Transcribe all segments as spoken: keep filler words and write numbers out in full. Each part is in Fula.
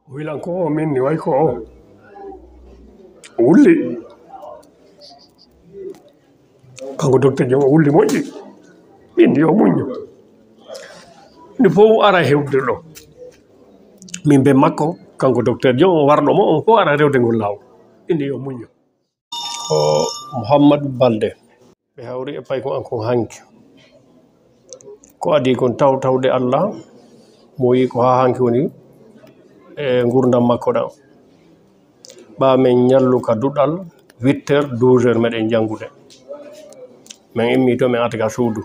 Wilan ko min ni way ko wulli kanko docteur jom wulli moƴƴi min yo muñño ni fof ara hewde ɗo min be makko kanko docteur jom warɗo mo on fof ara rewde ngol lawol indi yo muñño o Mouhamadou Balde ɓe hawri e pay ko an kon hanki ko adi kon taw tawde Allah mo yi ko ha hanki woni e gurdam makko ɗam ɓa min ñallu ka duɗal huit heures douze heures meɗen janngude min immi to min arta suudu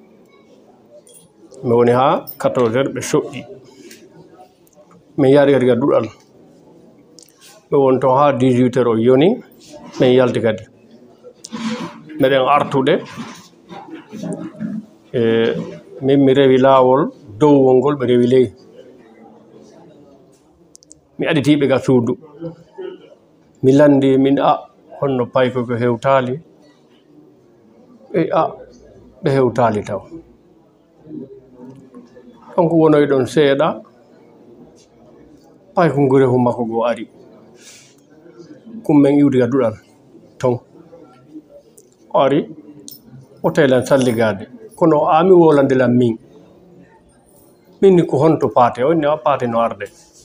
mi woni ha quatorze heures ɓe soƴƴi min yaari kadi ka duɗal ɓe won to ha dix-huit heures o yoni min yalti kadi meɗen artude e min mi rewi laawol dowwol ngol ɓe rewi ley mi aɗitiɓe ga suudu mi landi min a honno payko ko hewtali e a ɓe hewtali taw ɗon ko wonoy ɗon seeɗa payko ngurehu makko go ari kummen iwdi ga duɗal ton o ari o taylan salligade kono ami wolandelam min min ni ko honto Pathé o inni a Pathé no arde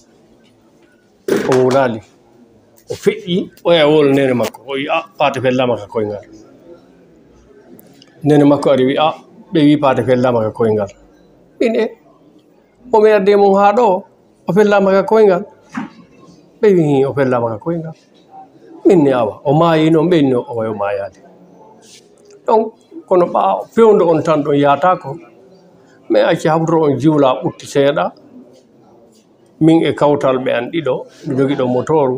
o wowlali o feƴƴi o ya wol nene makko o wi a Pathé fellama ka koyngal nene makko ari wi a ɓe wi Pathé fellama ka koyngal min e omi arde mum ha ɗo o fellama ka koyngal ɓe wi hi o fellama ka koyngal min ni awa o maayi noon ɓe inni o wayo mayade donc kono ɓa fewdo on tan ɗon yatako mais acci habto on jiwla ɓutti seeɗa min e kawtal ɓe an ɗiɗo mi jogui ɗo motoru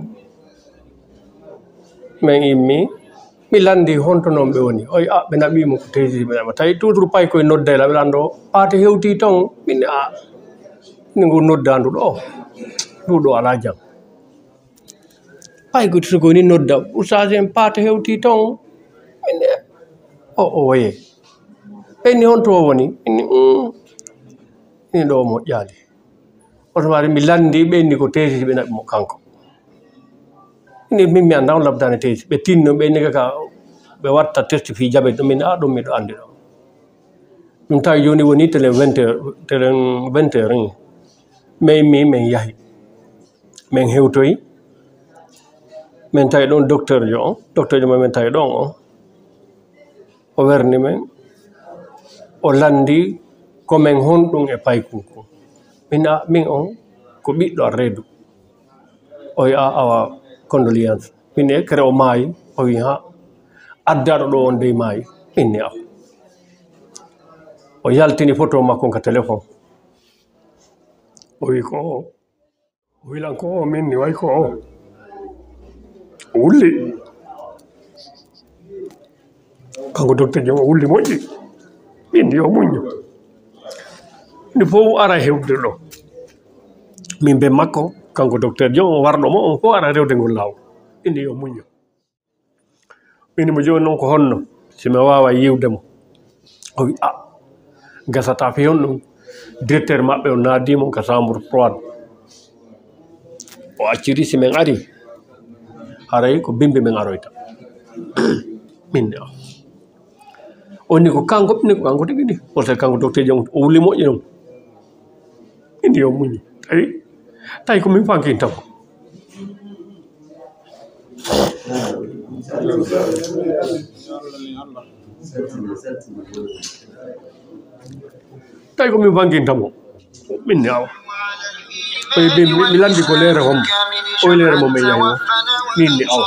min immi mi landi honto noon ɓe woni oy a ɓe naɓimo ko tesiɓeama tawi toujours pay koye noddayla ɓe lando Pathé hewti ton minne a ni ngu noddandu ɗo nduɗo ala jam pay ko soko ni nodda oustage en Pathé hewti ton minne o o woye ɓenni honto o woni inni ini ɗo moƴƴali oto wari mi landi ɓenni ko tesi ɓe naɓi mo kanko ini min mi anda on labdani tesi ɓe tinno ɓenni kaka ɓe watta test fi jaɓe ɗum min a ɗum miɗo andi ɗo ɗum tawi joni woni télé vingt heures télé vingt heures ni mais mi min yahi min hewtoyi min tawi ɗon docteur jo on docteur jo min tawi ɗon on o werni men o landi komin honɗum e paykunku min a min on ko ɓiɗɗo a reedu o wi a awa condoléance min e kere o maayi o wi ha addaɗo ɗo on dey maayi min ni aw o yaltini photo makko ka téléphone o wi ko o wilan ko o min ni way ko o wulli kanko docteur jom o wulli moƴƴi min yo muñño ni fof ara hewde ɗo min be makko kanko docteur jom warɗo mo on fof ara rewde ngol lawol indi yo muñño min mo joni noon ko honno simi wawa yiwde mo o wi a gasata fi hon ɗum directeur maɓɓe o naadimo ka chambre froide o acciri simin ari haray ko bimbi min aroyta min ne o ni ko kanko ni ko kanko tigi ni parce que kanko docteur jom o wuli moƴƴi noon indi yo muñi tawi tawi ko min fankin taw tawi ko min fankin tamo min ne awa oy be mi landi ko leere hom o leere mo min yahi o min ni awa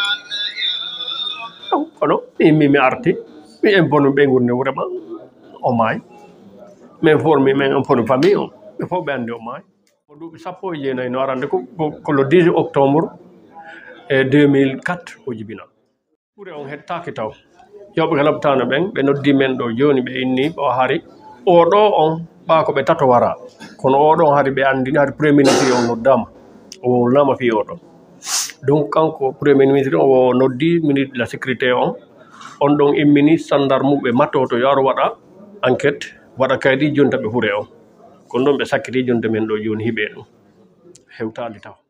kono mi mi arti mi imponu ɓe gurne vraiment o maayi min formi min imponu famille o ɓe fof ɓe andi o maayi o duuɓi sappo e jeenayyi no arande ko ko le dix octobre e deux mille quatre o jibina ɓuure on hettaki taw yewɓe ka labtano ɓen ɓe noddi men ɗo joni ɓe inni o hari oɗo on ɓa ko ɓe tato wara kono oɗon hari ɓe andini hari premier ministre o noddama o wolnama fi oɗo donc kanko premier ministre o noddi ministre de la sécurité on on ɗon immini gendarme ɓe mattoto yo ar waɗa enquête waɗa kaydi jonta ɓe hure on kono ɗon ɓe sakkiti jonta men ɗo joni hiɓe ɗum hewtade taw